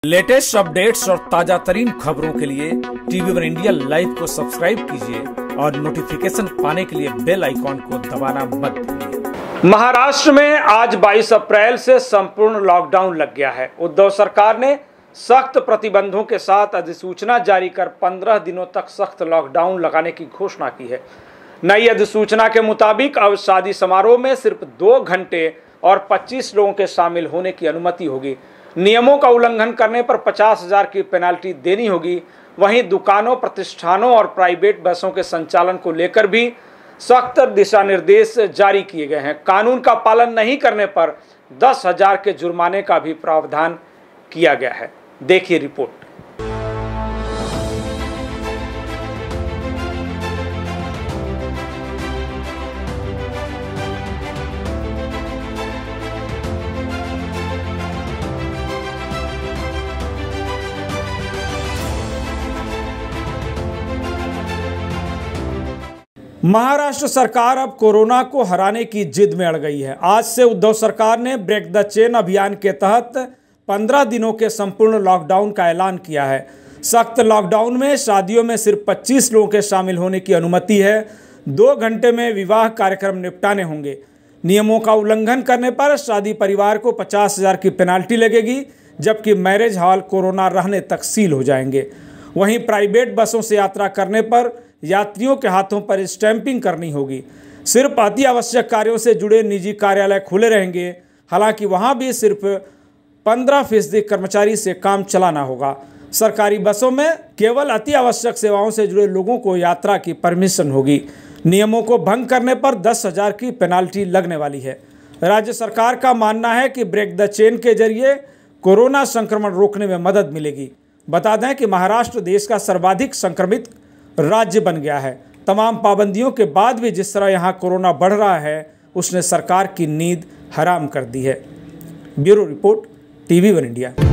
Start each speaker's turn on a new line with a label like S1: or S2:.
S1: Latest updates और ताजा तरीन खबरों के लिए टीवी वन इंडिया लाइव को सब्सक्राइब कीजिए और नोटिफिकेशन पाने के लिए बेल आइकॉन को दबाना मत भूलिए।
S2: महाराष्ट्र में आज 22 अप्रैल से संपूर्ण लॉकडाउन लग गया है। उद्धव सरकार ने सख्त प्रतिबंधों के साथ अधिसूचना जारी कर 15 दिनों तक सख्त लॉकडाउन लगाने की घोषणा की है। नई अधिसूचना के मुताबिक अब शादी समारोह में सिर्फ 2 घंटे और 25 लोगों के शामिल होने की अनुमति होगी। नियमों का उल्लंघन करने पर 50,000 की पेनाल्टी देनी होगी। वहीं दुकानों, प्रतिष्ठानों और प्राइवेट बसों के संचालन को लेकर भी सख्त दिशा निर्देश जारी किए गए हैं। कानून का पालन नहीं करने पर 10,000 के जुर्माने का भी प्रावधान किया गया है। देखिए रिपोर्ट।
S1: महाराष्ट्र सरकार अब कोरोना को हराने की जिद में अड़ गई है। आज से उद्धव सरकार ने ब्रेक द चेन अभियान के तहत 15 दिनों के संपूर्ण लॉकडाउन का ऐलान किया है। सख्त लॉकडाउन में शादियों में सिर्फ 25 लोगों के शामिल होने की अनुमति है। 2 घंटे में विवाह कार्यक्रम निपटाने होंगे। नियमों का उल्लंघन करने पर शादी परिवार को 50,000 की पेनाल्टी लगेगी, जबकि मैरिज हॉल कोरोना रहने तक सील हो जाएंगे। वहीं प्राइवेट बसों से यात्रा करने पर यात्रियों के हाथों पर स्टैंपिंग करनी होगी। सिर्फ अति आवश्यक कार्यों से जुड़े निजी कार्यालय खुले रहेंगे। हालांकि वहां भी सिर्फ 15% कर्मचारी से काम चलाना होगा। सरकारी बसों में केवल अति आवश्यक सेवाओं से जुड़े लोगों को यात्रा की परमिशन होगी। नियमों को भंग करने पर 10,000 की पेनाल्टी लगने वाली है। राज्य सरकार का मानना है कि ब्रेक द चेन के जरिए कोरोना संक्रमण रोकने में मदद मिलेगी। बता दें कि महाराष्ट्र देश का सर्वाधिक संक्रमित राज्य बन गया है। तमाम पाबंदियों के बाद भी जिस तरह यहाँ कोरोना बढ़ रहा है, उसने सरकार की नींद हराम कर दी है। Bureau report, TV one India.